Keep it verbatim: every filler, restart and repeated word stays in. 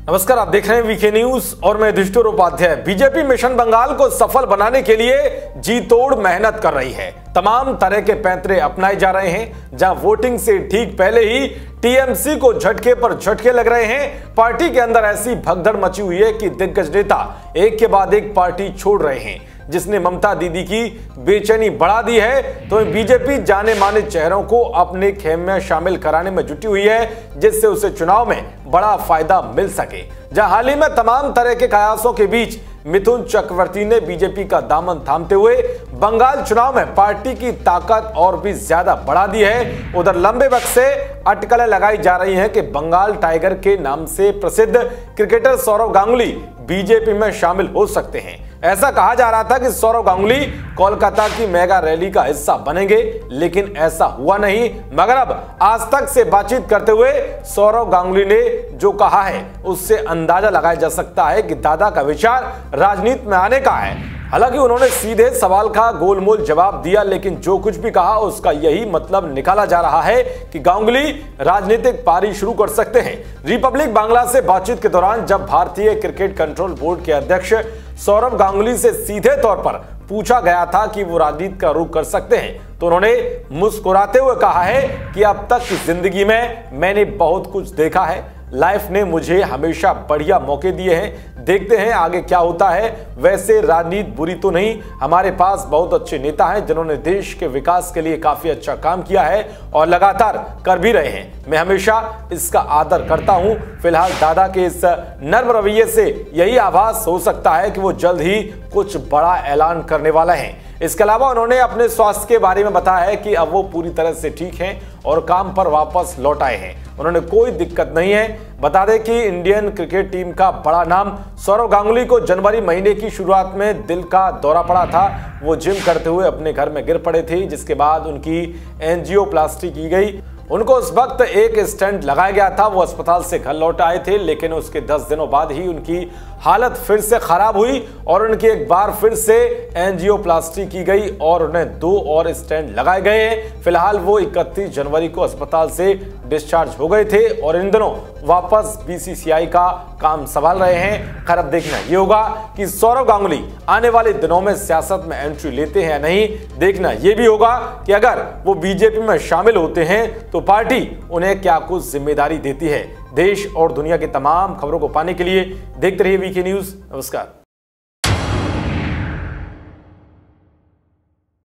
नमस्कार, आप देख रहे हैं वीके न्यूज और मैं युधिष्ठिर उपाध्याय। बीजेपी मिशन बंगाल को सफल बनाने के लिए जी तोड़ मेहनत कर रही है। तमाम तरह के पैंतरे अपनाए जा रहे हैं। जहां वोटिंग से ठीक पहले ही टीएमसी को झटके पर झटके लग रहे हैं। पार्टी के अंदर ऐसी भगदड़ मची हुई है कि दिग्गज नेता एक के बाद एक पार्टी छोड़ रहे हैं, जिसने ममता दीदी की बेचैनी बढ़ा दी है। तो बीजेपी जाने माने चेहरों को अपने खेमे में शामिल कराने में जुटी हुई है, जिससे उसे चुनाव में बड़ा फायदा मिल सके। जहां हाल ही में तमाम तरह के कयासों के बीच मिथुन चक्रवर्ती ने बीजेपी का दामन थामते हुए बंगाल चुनाव में पार्टी की ताकत और भी ज्यादा बढ़ा दी है। उधर लंबे वक्त से अटकलें लगाई जा रही हैं कि बंगाल टाइगर के नाम से प्रसिद्ध क्रिकेटर सौरव गांगुली बीजेपी में शामिल हो सकते हैं। ऐसा कहा जा रहा था कि सौरव गांगुली कोलकाता की मेगा रैली का हिस्सा बनेंगे, लेकिन ऐसा हुआ नहीं। मगर अब आज तक से बातचीत करते हुए सौरव गांगुली ने जो कहा है, उससे अंदाजा लगाया जा सकता है कि दादा का विचार राजनीति में आने का है। हालांकि उन्होंने सीधे सवाल का गोलमोल जवाब दिया, लेकिन जो कुछ भी कहा उसका यही मतलब निकाला जा रहा है कि गांगुली राजनीतिक पारी शुरू कर सकते हैं। रिपब्लिक बांग्ला से बातचीत के दौरान जब भारतीय क्रिकेट कंट्रोल बोर्ड के अध्यक्ष सौरव गांगुली से सीधे तौर पर पूछा गया था कि वो राजनीति का रुख कर सकते हैं, तो उन्होंने मुस्कुराते हुए कहा है कि अब तक की जिंदगी में मैंने बहुत कुछ देखा है। लाइफ ने मुझे हमेशा बढ़िया मौके दिए हैं, देखते हैं आगे क्या होता है। वैसे राजनीति बुरी तो नहीं, हमारे पास बहुत अच्छे नेता हैं जिन्होंने देश के विकास के लिए काफी अच्छा काम किया है और लगातार कर भी रहे हैं। मैं हमेशा इसका आदर करता हूं। फिलहाल दादा के इस नर्म रवैये से यही आभास हो सकता है कि वो जल्द ही कुछ बड़ा ऐलान करने वाला है। इसके अलावा उन्होंने अपने स्वास्थ्य के बारे में बताया है कि अब वो पूरी तरह से ठीक हैं और काम पर वापस लौट आए हैं। उन्होंने कोई दिक्कत नहीं है। बता दें कि इंडियन क्रिकेट टीम का बड़ा नाम सौरव गांगुली को जनवरी महीने की शुरुआत में दिल का दौरा पड़ा था। वो जिम करते हुए अपने घर में गिर पड़े थे, जिसके बाद उनकी एंजियोप्लास्टी की गई। उनको उस वक्त एक स्टेंट लगाया गया था। वो अस्पताल से घर लौट आए थे, लेकिन उसके दस दिनों बाद ही उनकी हालत फिर से खराब हुई और उनकी एक बार फिर से एंजियोप्लास्टी की गई और उन्हें दो और स्टेंट लगाए गए हैं। फिलहाल वो इकतीस जनवरी को अस्पताल से डिस्चार्ज हो गए थे और इन दिनों वापस बीसीसीआई का काम संभाल रहे हैं। खैर, अब देखना ये होगा कि सौरव गांगुली आने वाले दिनों में सियासत में एंट्री लेते हैं या नहीं। देखना ये भी होगा कि अगर वो बीजेपी में शामिल होते हैं तो पार्टी उन्हें क्या कुछ जिम्मेदारी देती है। देश और दुनिया की तमाम खबरों को पाने के लिए देखते रहिए वीके न्यूज। नमस्कार।